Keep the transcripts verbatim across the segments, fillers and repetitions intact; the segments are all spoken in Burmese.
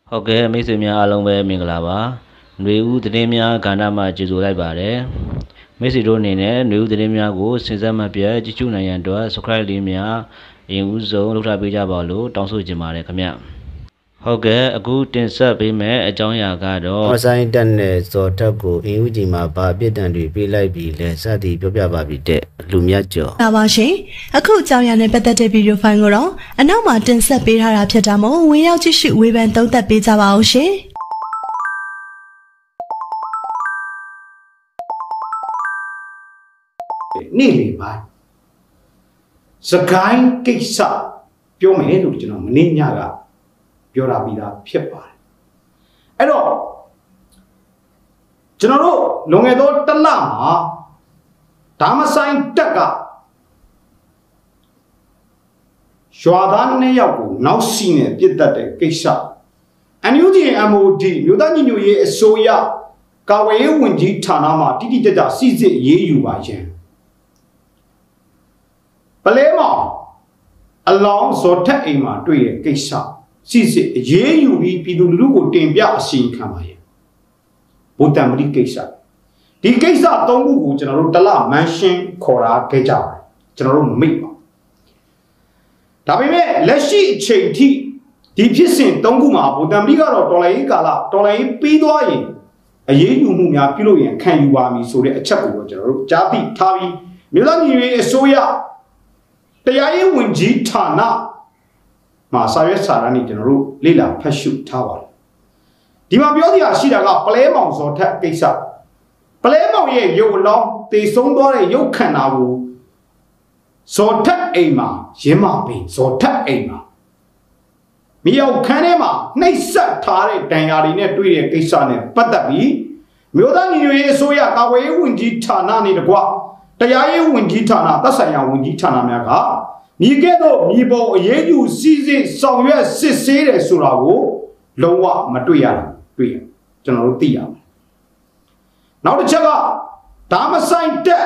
ဟုတ်ကဲ့မိတ်ဆွေများအားလုံးပဲမင်္ဂလာပါຫນွေဦးသတင်းများကဏ္ဍမှာကြိုဆိုလိုက်ပါတယ်မိတ်ဆွေတို့အနေနဲ့ຫນွေဦးသတင်းများကိုစဉ်ဆက်မပြတ်ကြည့်ရှုနိုင်ရန်အတွက် subscribe လေးများအရင်ဦးဆုံးလုပ်ထားပေးကြပါလို့တောင်းဆိုချင်ပါတယ်ခင်ဗျဟုတ်ကဲ့အခုတင်ဆက်ပေးမယ့်အကြောင်းအရာကတော့မဆိုင်တက်နဲ့ဇော်ထက်ကိုအင်ဦးကြီးမှာဗာအပြစ်ဒဏ်တွေပေးလိုက်ပြီးလဲစသည်ပြောပြပါပြီတဲ့လူမြတ်ကျော်ပါပါရှင်အခုအကြောင်းအရာနဲ့ပတ်သက်တဲ့ဗီဒီယိုဖိုင်ကိုတော့အနောက်မှာတင်ဆက်ပေးထားတာဖြစ်တာမို့ဝင်ရောက်ကြည့်ရှုဝေဖန်သုံးသပ်ပေးကြပါအောင်ရှင်နေ့လေပိုင်းစကိုင်းကိစ္စပြောမယ်လို့ကျွန်တော်မနေ့ညကပြောတာပြီးသားဖြစ်ပါတယ်အဲ့တော့ကျွန်တော်တို့လွန်ခဲ့သောတစ်လမှာဒါမဆိုင်တက်ကရွာသားနှစ်ယောက်ကိုနောက်စီနဲ့ပြစ်တတ်တဲ့ကိစ္စ အန် ယူ ဂျီ အမ် အို ဒီ မြို့သားညီညွတ်ရေးအစိုးရကာကွယ်ရေးဝန်ကြီးဌာနမှတိတိကျကျစစ်စစ်ရေးယူပါခြင်းပလဲမောင်အလောင်းဇော်ထက်အိမ်မှာတွေ့တဲ့ကိစ္စစစ်စစ်အရေးယူပြီးပြည်သူလူထုကိုတင်ပြအစီရင်ခံပါရဲ့ဗိုလ်တံမတိကိစ္စဒီကိစ္စသုံးခုကိုကျွန်တော်တို့တလမန်ရှင်းခေါ်တာခဲ့ကြပါတယ်ကျွန်တော်တို့မမိတ်ပါဒါပေမဲ့လက်ရှိအချိန်ထိဒီဖြစ်စဉ်သုံးခုမှာဗိုလ်တံမတိကတော့တော်လိုင်းရေးကာလတော်လိုင်းရေးပြီးသွားရင်အရေးယူမှုများပြုလုပ်ရင်ခံယူပါမည်ဆိုတဲ့အချက်ကိုကျွန်တော်တို့ကြားသိထားပြီးမြို့သားညီညွတ်ရေးအစိုးရတရားရေးဝန်ကြီးဌာနမှာစာရွက်စာတမ်းတွေကျွန်တော်တို့လေ့လာဖတ်ရှုထားပါတယ်ဒီမှာပြောစရာရှိတာကပလဲမောင်ဇော်ထက်ကိစ္စပလဲမောင်ရဲ့ရုပ်အလောင်းတေဆုံးသွားတဲ့ရုပ်ခန္ဓာကိုဇော်ထက်အိမ်မှာရင်းမပင်ဇော်ထက်အိမ်မှာမြေအောင်ခန်းထဲမှာနှိပ်စက်ထားတဲ့တန်ရာတွေနဲ့တွေ့တဲ့ကိစ္စနဲ့ပတ်သက်ပြီးမြို့သားညီညွတ်ရေးအစိုးရကာကွယ်ရေးဝန်ကြီးဌာနနဲ့တကွတရားရေးဝန်ကြီးဌာနသက်ဆိုင်ရာဝန်ကြီးဌာနများကမြေကဲ့သို့မြေပေါ်အရေးယူစီစစ်ဆောင်ရွက်စစ်ဆေးတယ်ဆိုတာကိုလုံးဝမတွေ့ရဘူးတွေ့ရကျွန်တော်တို့သိရမယ်နောက်တစ်ချက်ကဒါမဆိုင်တက်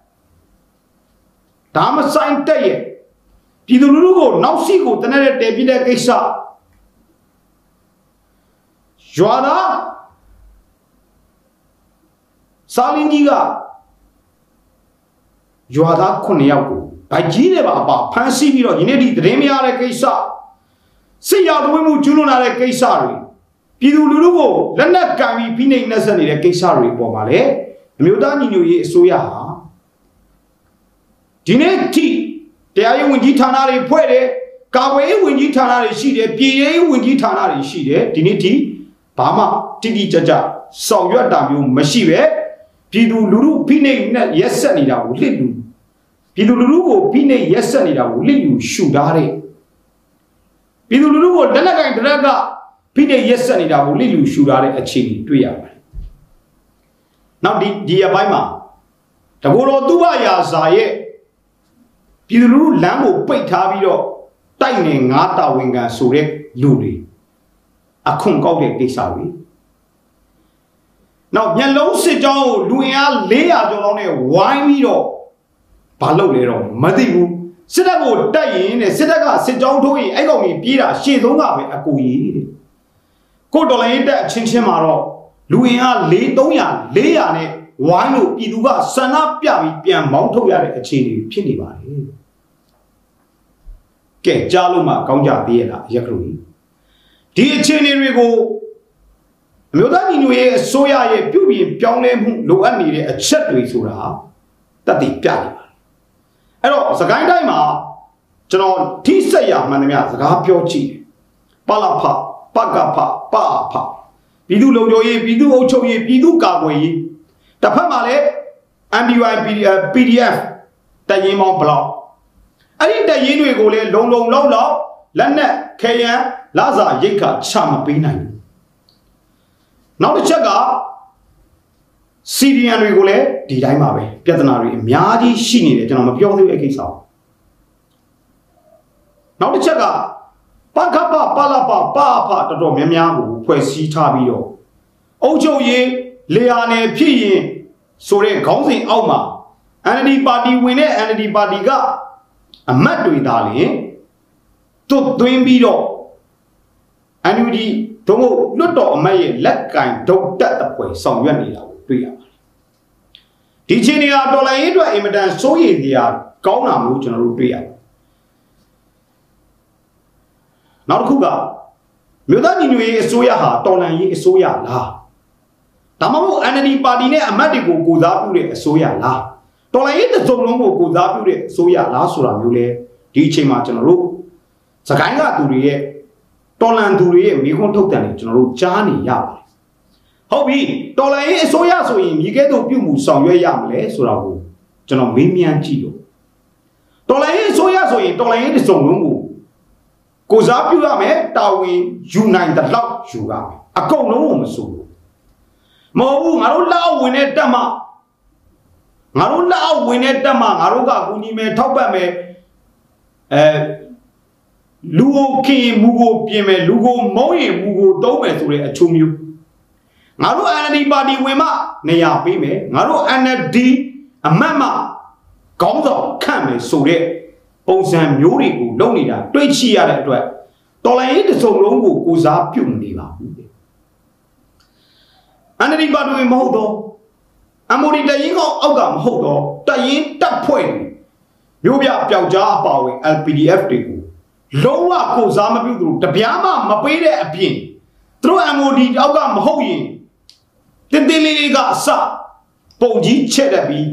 ဒါမဆိုင်တက်ရဲ့ပြည်သူလူထုကိုနောက်စီကိုတနေ့တည်းပြတဲ့ကိစ္စရွာသားစာလင်းကြီးကရွာသားခုနှစ်ယောက်ကိုဗိုက်ကြီးတွေပါပါဖမ်းဆီးပြီးတော့ဒီနေ့ဒီသတင်းမရတဲ့ကိစ္စစစ်ရောက်သွေးမှုကျူးလွန်လာတဲ့ကိစ္စတွေပြည်သူလူထုကိုလက်နက်ကင်ပြီးဖိနှိပ်နှက်ဆက်နေတဲ့ကိစ္စတွေပေါ်မှာလေအမျိုးသားညီညွတ်ရေးအစိုးရဟာဒီနေ့ထိတရားရေးဝန်ကြီးဌာနတွေဖွဲ့တယ်ကာကွယ်ရေးဝန်ကြီးဌာနတွေရှိတယ်ပြည်ရေးဝန်ကြီးဌာနတွေရှိတယ်ဒီနေ့ထိဘာမှတိတိကျကျဆောင်ရွက်တာမျိုးမရှိပဲပြည်သူလူထုဖိနှိပ်နဲ့ရက်ဆက်နေတာကိုလစ်လူပြည်သူလူထုကိုဖိနှိပ်ရက်ဆက်နေတာကိုလစ်လူရှုထားတဲ့ပြည်သူလူထုကိုလက်နက်ကင်တရက်ကဖိနှိပ်ရက်ဆက်နေတာကိုလစ်လူရှုထားတဲ့အခြေအနေတွေ့ရပါတယ်နောက်ဒီဒီအပိုင်းမှာတကူတော်သူ့ဘရာဇာရဲ့ပြည်သူလူထုလမ်းကိုပိတ်ထားပြီးတော့တိုက်နေငါးတာဝန်ခံဆိုတဲ့လူတွေအခွန်ကောက်တဲ့ကိစ္စတွေနောက်မျက်လုံးစစ်ကြောင်းကိုလူအင်အားလေးရာကျော်လောက်နဲ့ဝိုင်းပြီးတော့ဘာလုပ်လဲတော့မသိဘူးစစ်တပ်ကိုတိုက်ရင်တဲ့စစ်တပ်ကစစ်ကြောင်းထိုးရင်အဲ့ကောင်ကြီးပြေးတာရှေ့ဆုံးကပဲအကူကြီးတဲ့ကိုတော်လိုင်းတက်အချင်းချင်းမှာတော့လူအင်အားလေးသုံးရာလေးရာနဲ့ဝိုင်းလို့ပြည်သူကဆန္ဒပြပြီးပြန်မောင်းထုတ်ရတဲ့အခြေအနေဖြစ်နေပါတယ်ကဲကြားလို့မှကောင်းကြသေးရဲ့လားရက်ကလူကြီးဒီအခြေအနေတွေကိုအမျိုးသားညီညွတ်ရေးအစိုးရရဲ့ပြုပြင်ပြောင်းလဲမှုလိုအပ်နေတဲ့အချက်တွေဆိုတာတတ်သိပြနေပါတယ်အဲ့တော့စကိုင်းတိုင်းမှာကျွန်တော်ထိစက်ရမှန်တယ်များစကားပြောကြည့်ပလဖပကဖပအဖပြည်သူလုံခြုံရေးပြည်သူအုပ်ချုပ်ရေးပြည်သူကာကွယ်ရေးတစ်ဖက်မှာလည်း အမ် ဒီ ဝိုင် ပီဒီ အက်ဖ် တရင်မောင်းဘလော့အဲ့ဒီတရင်တွေကိုလည်းလုံလုံလောက်လောက်လက်နက်ခဲယမ်းလာစာရိတ်ခါချမပေးနိုင်ဘူးနောက်တစ်ချက်ကစီဒီအန်တွေကိုလည်းဒီတိုင်းပါပဲပြဿနာတွေအများကြီးရှိနေတယ်ကျွန်တော်မပြောသေးဘူးအဲ့ကိစ္စကိုနောက်တစ်ချက်ကပကပပလပပအဖတော်တော်များများကိုဖွဲ့စည်းထားပြီးတော့အုပ်ချုပ်ရေးလေယာနယ်ဖြစ်ရင်ဆိုတဲ့ခေါင်းစဉ်အောက်မှာ အန် အယ် ဒီ ပါတီဝင်တဲ့ အန် အယ် ဒီ ပါတီကအမတ်တွေသားလင်တွတ်သွင်းပြီးတော့ အန် ယူ ဂျီတို့မို့လွတ်တော်အမတ်ရဲ့လက်ကင်ဒုတ်တက်တဲ့ပွဲဆောင်ရွက်နေတာကိုတွေ့ရပါတယ်ဒီချင်းတွေကတော်လိုင်းရေးအတွက်အင်မတန်စိုးရိမ်စရာကောင်းတာမျိုးကျွန်တော်တို့တွေ့ရတယ်နောက်တစ်ခုကမြို့သားညီညွတ်ရေးအစိုးရဟာတော်လိုင်းရေးအစိုးရလားဒါမှမဟုတ် N L D ပါတီနဲ့အမတ်တွေကိုကိုစားပြုတဲ့အစိုးရလားတော်လိုင်းရေးတစ်စုံလုံးကိုကိုစားပြုတဲ့အစိုးရလားဆိုတာမျိုးလဲဒီအချိန်မှာကျွန်တော်တို့စကိုင်းကသူတွေရဲ့တော်လန်သူတွေရဲ့မိခွန်းထုတ်တယ်ကျွန်တော်တို့ကြားနေရပါတယ်ဟုတ်ပြီတော်လိုင်းရေးအစိုးရဆိုရင်မြေကဲသို့ပြုမှုဆောင်ရွက်ရမလဲဆိုတာကိုကျွန်တော်မေးမြန်းကြည့်လို့တော်လိုင်းရေးအစိုးရဆိုရင်တော်လိုင်းရေးတစ်စုံလုံးကိုကိုစားပြုရမယ်တာဝန်ယူနိုင်တဲ့လောက်ယူရမယ်အကုန်လုံးကိုမဆိုဘူးမဟုတ်ဘူးငါတို့လောက်ဝင်တဲ့တက်မှငါတို့လောက်ဝင်တဲ့တက်မှငါတို့ကကူညီမယ်ထောက်ပံ့မယ်အဲလူကိုခင်မူကိုပြင်မယ်လူကိုမုံရင်မူကိုတုံးမယ်ဆိုတဲ့အချိုးမျိုးငါတို့ N L D ပါတီဝင်မှနေရာပေးမယ်ငါတို့ N L D အမတ်မှခေါင်းဆောင်ခန့်မယ်ဆိုတဲ့ပုံစံမျိုးတွေကိုလုပ်နေတာတွေ့ချိရတဲ့အတွက်တော်လိုင်းရေးတစ်စုံလုံးကိုကိုစားပြုတ်နေပါဘူးအန်ဒီပါတီမဟုတ်တော့အမိုဒီတရင်ကောအောက်ကမဟုတ်တော့တရင်တပ်ဖွဲ့မျိုးပြပျောက်ကြားအပါဝင် L P D F တွေကိုလုံးဝကိုစားမပြုတ်သူတပြားမှမပေးတဲ့အပြင်သူတို့ M O D အောက်ကမဟုတ်ရင်တင်းတင်းလေးလေးကအစပုံကြီးချက်တက်ပြီး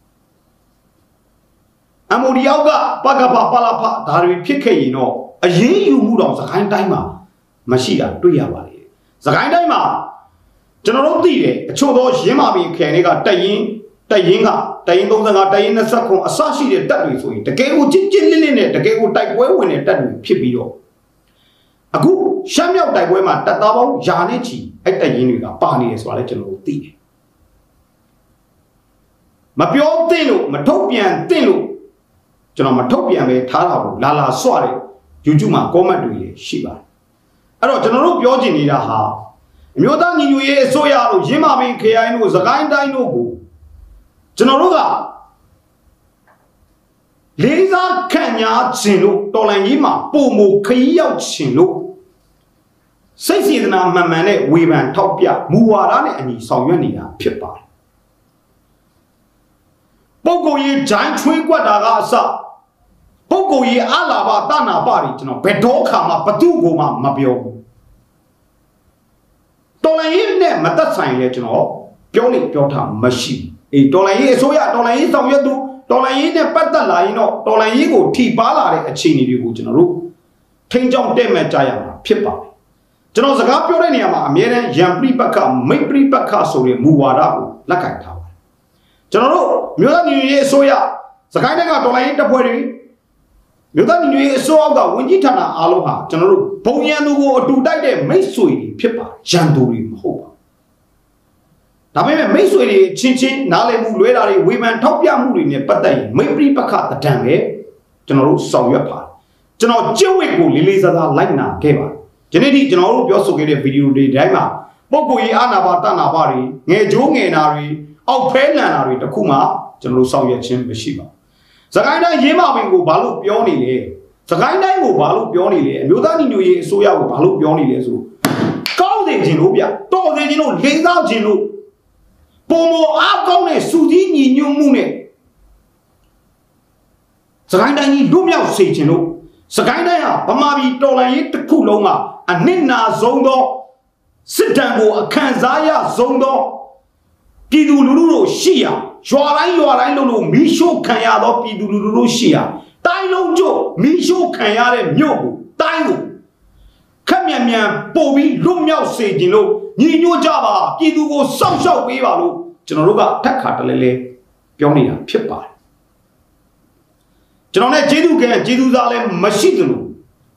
အမိုဒီအောက်ကပကပပလာဖဒါတွေဖြစ်ခဲ့ရင်တော့အရေးယူမှုတော့စကိုင်းတိုင်းမှာမရှိတာတွေ့ရပါတယ်စကိုင်းတိုင်းမှာကျွန်တော်တို့သိတယ်အချို့သောရင်းမာပင်ခရိုင်တွေကတရင်တရင်ကတရင်သုံးဆယ့်ငါးတရင်နှစ်ဆယ့်ခုအစရှိတဲ့တပ်တွေဆိုရင်တကယ်ကိုချင်းချင်းလင်းလင်းနဲ့တကယ်ကိုတိုက်ပွဲဝင်တဲ့တပ်တွေဖြစ်ပြီးတော့အခုရှမ်းမြောက်တိုက်ပွဲမှာတပ်သားပေါင်းယာနဲ့ချီအဲ့တရင်တွေကပါနေတယ်ဆိုတာလည်းကျွန်တော်တို့သိတယ်မပြောသင့်လို့မထုတ်ပြန်သင့်လို့ကျွန်တော်မထုတ်ပြန်ပဲထားတာကိုလာလာစွတဲ့ YouTube မှာ comment တွေရှိပါတယ်အဲ့တော့ကျွန်တော်တို့ပြောချင်နေတာဟာအမျိုးသားညီညွတ်ရေးအစိုးရတို့ရင်းမာပင်ခရိုင်တို့စကိုင်းတိုင်းတို့ကိုကျွန်တော်တို့ကလေးစားခံညာခြင်းလို့တော်လန်ရေးမှာပုံမခရီးရောက်ခြင်းလို့စိတ်စေတနာမှန်မှန်နဲ့ဝေဖန်ထောက်ပြမူဝါဒနဲ့အညီဆောင်ရွက်နေတာဖြစ်ပါတယ်ပုဂ္ဂိုလ်ရေးဂျိုင်းချွေးကွက်တာကအစပုဂ္ဂိုလ်ရေးအလာဘတနာပတွေကျွန်တော်ဘယ်တော့ခါမှဘသူ့ကိုမှမပြောဘူးတော်လိုင်းရေးနဲ့မသက်ဆိုင်လေကျွန်တော်ပြောနေပြောထားမရှိအေးတော်လိုင်းရေးအစိုးရတော်လိုင်းရေးဆောင်ရွက်သူတော်လိုင်းရေးနဲ့ပတ်သက်လာရင်တော့တော်လိုင်းရေးကိုထိပါလာတဲ့အခြေအနေတွေကိုကျွန်တော်တို့ထိန်းချောင်းတဲ့မဲ့ကြရမှာဖြစ်ပါတယ်ကျွန်တော်စကားပြောတဲ့နေရာမှာအမြဲတမ်းရန်ပရိပတ်ခမိတ်ပရိပတ်ခဆိုတဲ့မူဝါဒကိုလက်ကင်ထားပါတယ်ကျွန်တော်တို့မြို့သားညီညွတ်ရေးအစိုးရစကိုင်းတိုင်းကတော်လိုင်းရေးတပ်ဖွဲ့တွေမြို့သားညီညွတ်ရေးအစိုးရကဝန်ကြီးဌာနအားလုံးဟာကျွန်တော်တို့ဘုံရန်သူကိုအတူတိုက်တဲ့မိတ်ဆွေတွေဖြစ်ပါတယ်ရန်သူတွေမဟုတ်ပါဘူးဒါပေမဲ့မိတ်ဆွေတွေချင်းချင်းနားလည်မှုလွဲတာတွေဝေဖန်ထောက်ပြမှုတွေနဲ့ပတ်သက်ရင်မိတ်ပရိပက္ခတံပဲကျွန်တော်တို့ဆောင်ရွက်ပါတယ်ကျွန်တော်ကျင့်ဝတ်ကိုလေးလေးစားစားလိုက်နာခဲ့ပါတယ်ဒီနေ့ဒီကျွန်တော်တို့ပြောဆိုခဲ့တဲ့ဗီဒီယိုတွေတိုင်းမှာပုဂ္ဂိုလ်ရေးအာနာပါတနာပါတွေငယ်ကျိုးငယ်နာတွေအောက်ဖဲလန်တာတွေတခုမှကျွန်တော်တို့ဆောင်ရွက်ခြင်းမရှိပါဘူးစကိုင်းတိုင်းရင်းမာပင်ကိုဘာလို့ပြောနေလဲစကိုင်းတိုင်းကိုဘာလို့ပြောနေလဲအမျိုးသားညီညွတ်ရေးအစိုးရကိုဘာလို့ပြောနေလဲဆိုကောင်းစေခြင်းလို့ဗျတော်စေခြင်းလို့လေးစားခြင်းလို့ပုံမအားကောင်းတဲ့စူကြီးညီညွတ်မှုနဲ့စကိုင်းတိုင်းကြီးလွတ်မြောက်စေခြင်းလို့စကိုင်းတိုင်းဟာဗမာပြည်တော်လှန်ရေးတစ်ခုလုံးကအနစ်နာဆုံးသောစစ်တမ်းကိုအခန့်စားရဆုံးသောပြည်သူလူထုတို့ရှိရရွာတိုင်းရွာတိုင်းလို့လို့မီးရှို့ခံရသောပြည်သူလူထုတို့ရှိရတိုင်းလုံးကျို့မီးရှို့ခံရတဲ့မြို့ကိုတိုင်းကိုခက်မြန်မြန်ပို့ပြီးလွတ်မြောက်စေခြင်းလို့ညီညွတ်ကြပါပြည်သူကိုစောင့်ရှောက်ပေးပါလို့ကျွန်တော်တို့ကထက်ခါတလဲလဲပြောနေတာဖြစ်ပါတယ်ကျွန်တော်နဲ့ကျေးဇူးကဲကျေးဇူးစားလည်းမရှိသလို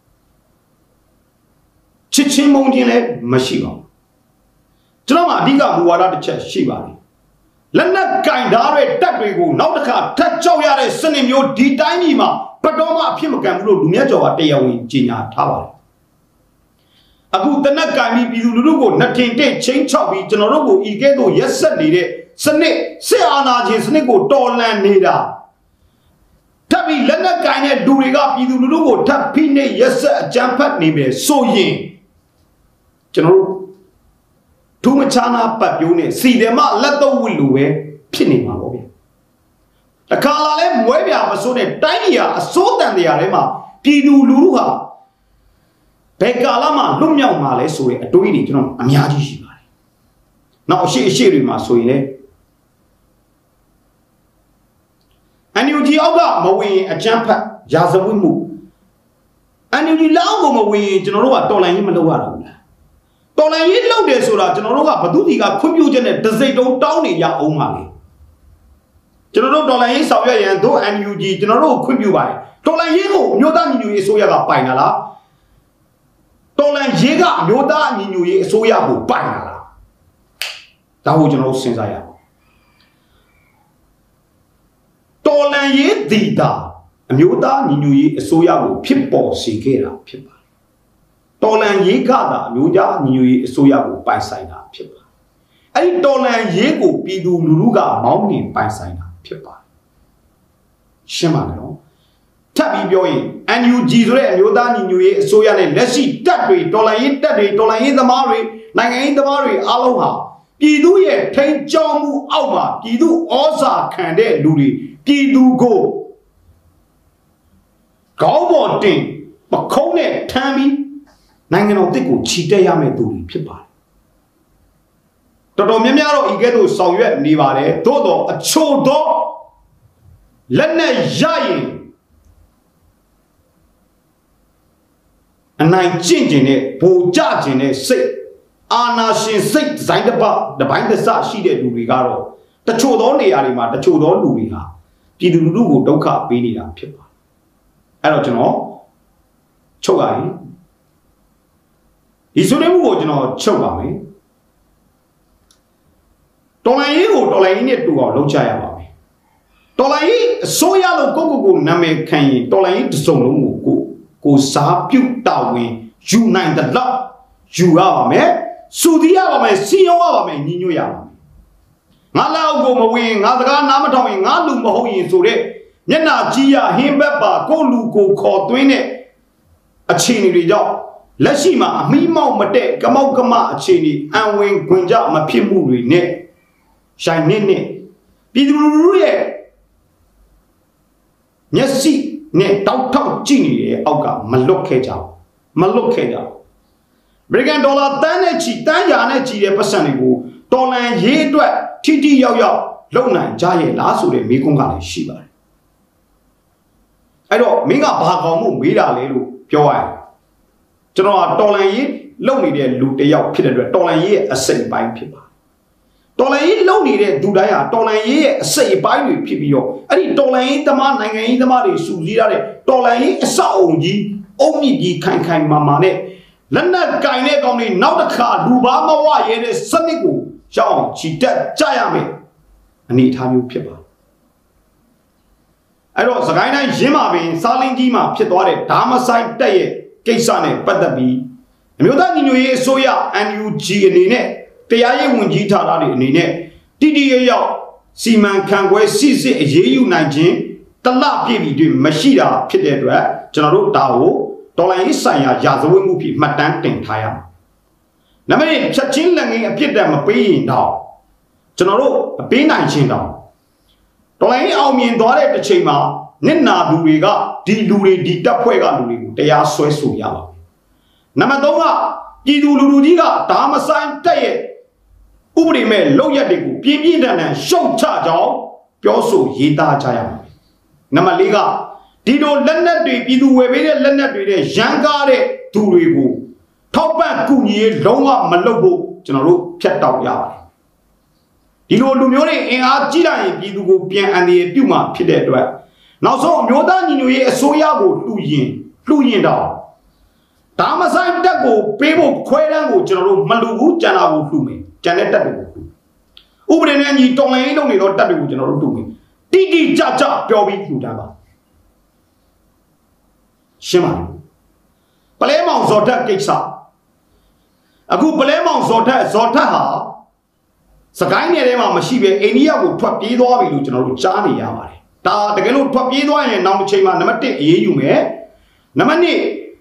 ချစ်ချင်းမုန်းချင်းလည်းမရှိပါဘူးကျွန်တော်မှာအဓိကမူဝါဒတစ်ချက်ရှိပါတယ်လက်နက်ကင်ဓာတ်တွေတက်တွေကိုနောက်တစ်ခါထပ်ကြောက်ရတဲ့စနစ်မျိုးဒီတိုင်းကြီးမှာဘတ်တော်မှအဖြစ်မကန်ဘူးလို့လူမြတ်ကျော်ကတရားဝင်ကြေညာထားပါတယ်အခုတနက်ကင်ပြီးပြည်သူလူထုကိုနှထင်တဲ့ချင်းချောက်ပြီးကျွန်တော်တို့ကိုဤကဲ့သို့ရက်ဆက်နေတဲ့စနစ်စစ်အာဏာရှင်စနစ်ကိုတော်လှန်နေတာထပ်ပြီးလက်နက်ကင်တဲ့လူတွေကပြည်သူလူထုကိုထပ်ဖိနှိပ်ရက်ဆက်အကြမ်းဖက်နေမယ်ဆိုရင်ကျွန်တော်တို့ထူးမခြားနာပတ်ပြိုးနဲ့စီတယ်မလက်တော့ဝစ်လိုပဲဖြစ်နေမှာပေါ့ဗျတခါလာလဲမွဲပြမစိုးနဲ့တိုင်းပြည်ကအစိုးတန်တရားထဲမှာပြည်သူလူထုဟာဘယ်ကာလမှလွတ်မြောက်မှာလဲဆိုတဲ့အတွေးတွေကျွန်တော်အများကြီးရှိပါတယ်နောက်အရှိအရှိတွေမှာဆိုရင်လေအန်ယူဂျီအောက်ကမဝင်အကြမ်းဖက်ရာဇဝတ်မှုအန်ယူဂျီလောက်ကိုမဝင်ကျွန်တော်တို့ကတော်လိုင်းကြီးမလုပ်ရတော့ဘူးလားတော်လိုင်းကြီးလုပ်တယ်ဆိုတာကျွန်တော်တို့ကဘသူဒီကခွင့်ပြုချက်နဲ့ဒစိတ်တုံးတောင်းနေရအောင်ပါလေကျွန်တော်တို့တော်လိုင်းရေးဆောင်ရွက်ရန်တို့ အန် ယူ ဂျီ ကျွန်တော်တို့ခွင့်ပြုပါတယ်တော်လိုင်းရေးကိုမြို့သားညီညွတ်ရေးအစိုးရကပိုင်တာလားတော်လိုင်းရေးကမြို့သားညီညွတ်ရေးအစိုးရကိုပိုင်တာလားဒါကိုကျွန်တော်တို့စဉ်းစားရအောင်တော်လိုင်းရေးဒီတာအမျိုးသားညီညွတ်ရေးအစိုးရကိုဖြစ်ပေါ်စေခဲ့တာဖြစ်ပါတယ်တော်လိုင်းရေးကသာအမျိုးသားညီညွတ်ရေးအစိုးရကိုပိုင်ဆိုင်တာဖြစ်ပါတယ်အဲ့ဒီတော်လိုင်းရေးကိုပြည်သူလူထုကမောင်းနှင်ပိုင်ဆိုင်တာဖြစ်ပါတယ်ရှင်းပါနော်ထပ်ပြီးပြောရင် အန် ယူ ဂျီ ဆိုတဲ့အမျိုးသားညီညွတ်ရေးအစိုးရနဲ့လက်ရှိတပ်တွေတော်လှန်ရေးတပ်တွေတော်လှန်ရေးသမားတွေနိုင်ငံရေးသမားတွေအားလုံးဟာပြည်သူရဲ့ထိန်းကျောင်းမှုအောက်မှာပြည်သူဩဇာခံတဲ့လူတွေပြည်သူကိုခေါင်းပေါ်တင်ပခုံးနဲ့ထမ်းပြီးနိုင်ငံတော်တစ်ကိုချီတက်ရမယ့်သူတွေဖြစ်ပါတယ်တော်တော်များများတော့ဤကဲ့သို့ဆောင်ရွက်နေပါတယ်သို့တော့အချို့သောလက်နဲ့ရရင်အနိုင်ကျင့်ကျင်တဲ့ဗိုလ်ကြကျင်တဲ့စိတ်အာနာရှင်စိတ်ဇိုင်းတစ်ပတ်တစ်ပိုင်းတစ်စရှိတဲ့လူတွေကတော့တချို့သောနေရာတွေမှာတချို့သောလူတွေဟာပြည်သူလူထုကိုဒုက္ခပေးနေတာဖြစ်ပါတယ်အဲ့တော့ကျွန်တော်ချုပ်ပါရင်ဒီဆိုတဲ့မှုကိုကျွန်တော်ချုပ်ပါမယ်တော်လိုင်းရေးကိုတော်လိုင်းရေးနဲ့တူအောင်လုပ်ကြရပါမယ်တော်လိုင်းရေးအစိုးရလို့ကိုကိုကိုနာမည်ခံရင်တော်လိုင်းရေးတစ်စုံလုံးကိုကိုကိုစားပြုတ်တာဝင်ယူနိုင်တဲ့လောက်ယူရပါမယ်စုတီးရပါမယ်စီယုံရပါမယ်ညီညွတ်ရပါမယ်ငါလောက်ကိုမဝင်ငါစကားနားမထောင်ရင်ငါလူမဟုတ်ရင်ဆိုတဲ့မျက်နှာကြီးရဟင်းဘက်ပါကိုလူကိုခေါ်သွင်းတဲ့အခြေအနေတွေကြောင့်လက်ရှိမှာအမိမောက်မတဲ့ကမောက်ကမအခြေအနေအံဝင်ခွင်ကြမဖြစ်မှုတွေနဲ့ရှိုင်နေနဲ့ပြည်သူလူထုရဲ့မျက်စိနဲ့တောက်ထောက်ကြည့်နေတဲ့အောက်ကမလွတ်ခဲ့ကြဘူးမလွတ်ခဲ့ကြဘူးအမေရိကန်ဒေါ်လာတန်းနဲ့ချီတန်းရာနဲ့ချီတဲ့ပတ်စံတွေကိုတော်လန်ရေးအတွက်ထိထိရောက်ရောက်လုံနိုင်ကြရဲ့လားဆိုတဲ့မေးခွန်းကလည်းရှိပါတယ်အဲ့တော့မင်းကဘာကောင်မှုမေးတာလဲလို့ပြောရရင်ကျွန်တော်ကတော်လန်ရေးလုံနေတဲ့လူတစ်ယောက်ဖြစ်တဲ့အတွက်တော်လန်ရေးရဲ့အစိတ်ပိုင်းဖြစ်ပါတော်လန်ရေးလုံနေတဲ့သူတိုင်းဟာတော်လန်ရေးရဲ့အစိတ်အပိုင်းတွေဖြစ်ပြီးတော့အဲ့ဒီတော်လန်ရေးသမားနိုင်ငံရေးသမားတွေစုစည်းရတဲ့တော်လန်ရေးအဆောက်အုံကြီးအုံမြင့်ကြီးခိုင်ခိုင်မာမာနဲ့လက်နက်ကင်တဲ့ကောင်တွေနောက်တစ်ခါလူပါမဝရဲတဲ့စနစ်ကိုရှောင်းချီတက်ကြရမယ်အနေအထားမျိုးဖြစ်ပါအဲ့တော့စကိုင်းတိုင်းရင်းမာပင်စားလင်းကြီးမှာဖြစ်သွားတဲ့ဓာမဆိုင်တက်ရဲ့ကိစ္စနဲ့ပတ်သက်ပြီးအမျိုးသားညီညွတ်ရေးအစိုးရ အန် ယူ ဂျီ အနေနဲ့တရားရေးဝန်ကြီးဌာနတွေအနေနဲ့တိတိယရောက်စီမံခန့်ခွဲစစ်စစ်အရေးယူနိုင်ခြင်းတလပြည့်ပြီတွေမရှိတာဖြစ်တဲ့အတွက်ကျွန်တော်တို့ဒါကိုဒေါ်လာရေးဆိုင်ရာရာဇဝတ်မှုဖြစ်မှတ်တမ်းတင်ထားရမှာ။နံပါတ်ဖြတ်ချင်းလက်ငင်းအဖြစ်တည်းမပေးရင်တော့ကျွန်တော်တို့အပေးနိုင်ခြင်းတော့ဒေါ်လာရေးအောင်မြင်သွားတဲ့တစ်ချိန်မှာနစ်နာသူတွေကဒီလူတွေဒီတပ်ဖွဲ့ကလူတွေကိုတရားစွဲဆိုရပါမယ်။နံပါတ်သုံးကပြည်သူလူထုကြီးကဒါမဆိုင်တက်ရဲ့ဥပဒေမဲ့လောက်ရက်တွေကိုပြင်းပြင်းထန်ထန်ရှုတ်ချကြောင်းပြောဆိုရေးသားကြရမှာ။နံပါတ်လေးကဒီလိုလက်နက်တွေပြည်သူဝယ်ပေးတဲ့လက်နက်တွေနဲ့ရန်ကားတဲ့သူတွေကိုထောက်ပံ့ကူညီရေးလုံးဝမလုပ်ဖို့ကျွန်တော်တို့ဖြတ်တောက်ရပါတယ်ဒီလိုလူမျိုးတွေအင်အားကြီးလာရင်ပြည်သူကိုပြန်အန္တရာယ်ပြုမှာဖြစ်တဲ့အတွက်နောက်ဆုံးအမျိုးသားညီညွတ်ရေးအစိုးရကိုလှူရင်လှူရင်တော့ဒါမဆိုင်တက်ကိုပေးဖို့ခွဲတန်းကိုကျွန်တော်တို့မလူဘူးကြံတာကိုလှူမယ်ကြံတဲ့တက်တွေကိုလှူဥပဒေနဲ့ညီတော်လိုင်းလုံးနေတော့တက်တွေကိုကျွန်တော်တို့လှူမယ်တိတိကျကျပြောပြီးလှူတာပါရှင်းပါလားပလဲမောင်ဇော်ထက်ကိစ္စအခုပလဲမောင်ဇော်ထက်ဇော်ထက်ဟာစကိုင်းနယ်ထဲမှာမရှိပဲအိန္ဒိယကိုထွက်ပြေးသွားပြီလို့ကျွန်တော်တို့ကြားနေရပါတယ်ဒါတကယ်လို့ထွက်ပြေးသွားရင်နောက်တစ်ချိန်မှာနံပါတ်တစ်အရေးယူမယ်နံပါတ်နှစ်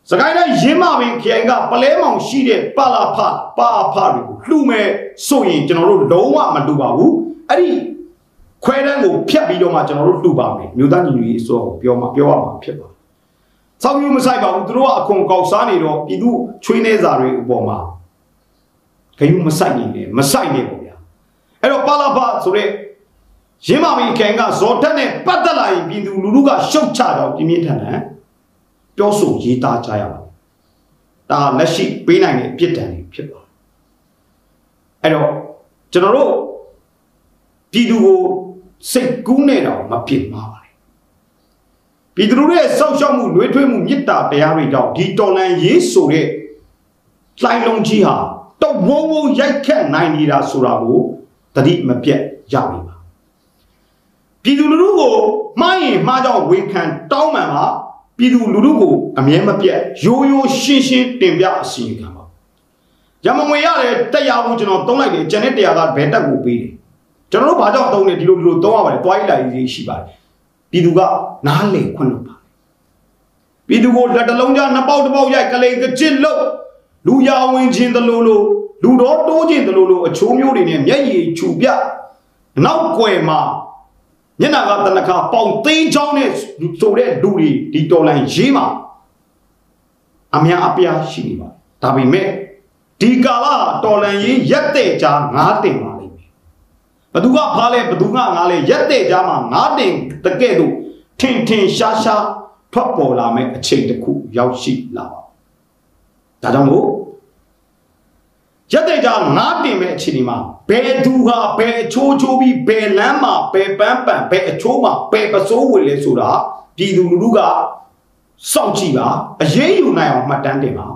စကိုင်းတိုင်းရင်းမပင်ခရိုင်ကပလဲမောင်ရှိတဲ့ပါလာဖပါဖတွေကိုလှူမဲ့ဆိုရင်ကျွန်တော်တို့လုံးဝမလှူပါဘူးအဲ့ဒီခွဲတန်းကိုဖြတ်ပြီးတော့မှကျွန်တော်တို့လှူပါမယ်မြို့သားညီညွတ်ရေးအစိုးရကိုပြောမှပြောရမှာဖြစ်ပါဆောက်ယူမဆိုင်ပါဘူးသူတို့ကအခွန်ကောက်စားနေတော့ပြည်သူချွေးနေစာတွေအပေါ်မှာခယူမဆိုင်နေတယ်မဆိုင်နေပေါ့ဗျာအဲ့တော့ပါလာဖဆိုတဲ့ရင်းမပင်ခရိုင်ကဇော်တက်နဲ့ပတ်သက်လာရင်ပြည်သူလူထုကရှုတ်ချတော့ပြင်းပြင်းထန်ထန်ပြောဆိုရေးသားကြရပါတယ်ဒါလက်ရှိပေးနိုင်တဲ့ပြစ်ဒဏ်တွေဖြစ်ပါတယ်အဲ့တော့ကျွန်တော်တို့ပြည်သူကိုစိတ်ကူးနေတော့မပြစ်မှာပါလေပြည်သူတို့ရဲ့စောင့်ရှောက်မှုနှွေးထွေးမှုမေတ္တာတရားတွေကြောင့်ဒီတော်လန်ရေးဆိုတဲ့လှိုင်းလုံးကြီးဟာတော့ဝုံဝုံရိုက်ခတ်နိုင်နေတာဆိုတာကိုတတိမပြတ်ရပြီပါပြည်သူလူထုကိုမှားရင်မှားကြောင့်ဝန်ခံတောင်းပန်ပါပြည်သူလူထုကိုအမြဲမပြတ်ရိုးရိုးရှင်းရှင်းတင်ပြအစီရင်ခံပါရမငွေရတယ်တရားကိုကျွန်တော်သုံးလိုက်တယ်ကျန်တဲ့တရားကဘယ်တက်ကိုပေးတယ်ကျွန်တော်တို့ဘာကြောင့်သုံးနေဒီလိုဒီလိုသုံးရပါတယ်တွားရည်လိုက်ရေးရှိပါတယ်ပြည်သူကနားလေခွင့်လို့ပါပြည်သူကိုလက်တလုံးကြားနှစ်ပေါက်တစ်ပေါက်ရိုက်ကလေးကကြစ်လို့လူရဝင်ခြင်းတလို့လို့လူတော်တိုးခြင်းတလို့လို့အချိုးမျိုးတွေနဲ့မျက်ရည်ခြူပြနောက်ွယ်မှာညနာကတနခါပေါင်သိန်းချောင်းနဲ့ဆိုတဲ့လူတွေဒီတော်လန်ရေးမှာအများအပြားရှိနေပါဒါပေမဲ့ဒီကာလတော်လန်ရေးရက်တဲ့ကြားငါးတင်ပါလိမ့်မယ်ဘသူကဖားလဲဘသူကငါးလဲရက်တဲ့ကြားမှာငါးတင်တကဲ့သို့ထင်ထင်ရှားရှားထွက်ပေါ်လာမဲ့အချိန်တစ်ခုရောက်ရှိလာပါဒါကြောင့်မို့ရက်တဲ့ကြားငါးတင်မဲ့အချိန်ဒီမှာဘယ်သူဟာဘယ်အချိုးချိုးပြီးဘယ်လမ်းမှာဘယ်ပန်းပန်ဘယ်အချိုးမှာဘယ်ပစိုးဝင်လဲဆိုတာပြည်သူလူထုကစောင့်ကြည့်ပါအရေးယူနိုင်အောင်မှတ်တမ်းတင်ပါ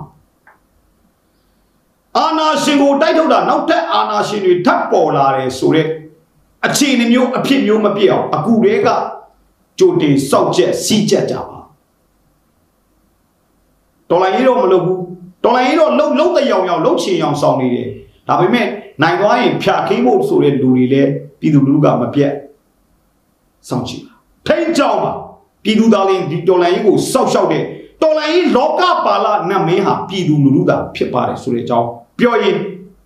အာနာရှင်ကိုတိုက်ထုတ်တာနောက်ထပ်အာနာရှင်တွေထပ်ပေါ်လာတယ်ဆိုတဲ့အခြေအနေမျိုးအဖြစ်မျိုးမပြည့်အောင်အခုတည်းကကြိုတင်စောင့်ချက်စီးချက်ကြပါတော်လိုင်းရေးတော့မလုပ်ဘူးတော်လိုင်းရေးတော့လှုပ်လှုပ်တဲ့ရောင်ရောင်လှုပ်ချင်ရောင်ဆောင်နေတယ်ဒါပေမဲ့နိုင်သွားရင်ဖြာခင်းဖို့ဆိုတဲ့လူတွေလည်းပြည်သူလူထုကမပြတ်စောင့်ကြည့်ပါထိန်းကြောင်းပါပြည်သူသားလေးဒီတော်လိုင်းရေးကိုစောက်ရှောက်တဲ့တော်လိုင်းရေးလောကပါဠနတ်မင်းဟာပြည်သူလူထုကဖြစ်ပါတယ်ဆိုတဲ့အကြောင်းပြောရင်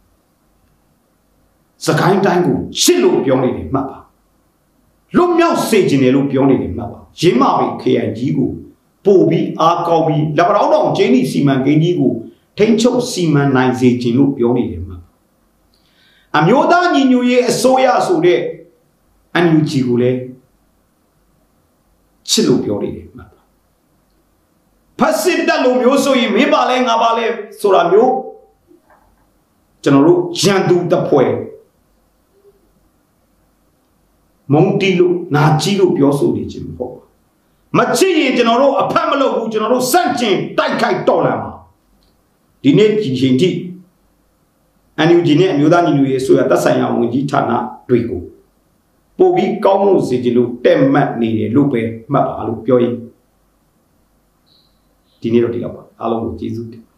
စကိုင်းတိုင်းကိုရှစ်လို့ပြောနေတယ်မှတ်ပါလွတ်မြောက်စေခြင်းတယ်လို့ပြောနေတယ်မှတ်ပါရင်းမပင်ခရိုင်ကြီးကိုပို့ပြီးအားကောင်းပြီးလက်ပတောင်းတောင်ကျင်းဒီစီမံကိန်းကြီးကိုထိန်းချုပ်စီမံနိုင်စေခြင်းလို့ပြောနေတယ်မှတ်အမျိုးသားညီညွတ်ရေးအစိုးရဆိုတဲ့ အန် ယူ ဂျီ ကိုလည်းချစ်လို့ပြောနေတယ်မှတ်ပါဖက်စစ်တပ်လိုမျိုးဆိုရင်မင်းပါလဲငါပါလဲဆိုတာမျိုးကျွန်တော်တို့ရန်သူတပ်ဖွဲ့မုံတီလို့နာကြီးလို့ပြောဆိုနေခြင်းမဟုတ်ပါမချစ်ရင်ကျွန်တော်တို့အဖက်မလုပ်ဘူးကျွန်တော်တို့စန့်ကျင်တိုက်ခိုက်တော်လာမှာဒီနေ့ဒီချိန်ထိ အန် ယူ ဂျီ နဲ့အမျိုးသားညီညွတ်ရေးအစိုးရတပ်ဆိုင်ရာဝန်ကြီးဌာနတွေကိုပို့ပြီးကောင်းမှုစေခြင်းလို့တက်မှတ်နေတယ်လို့ပဲမှတ်ပါလို့ပြောရင်ဒီနေ့တော့ဒီလောက်ပါအားလုံးကိုကျေးဇူးတင်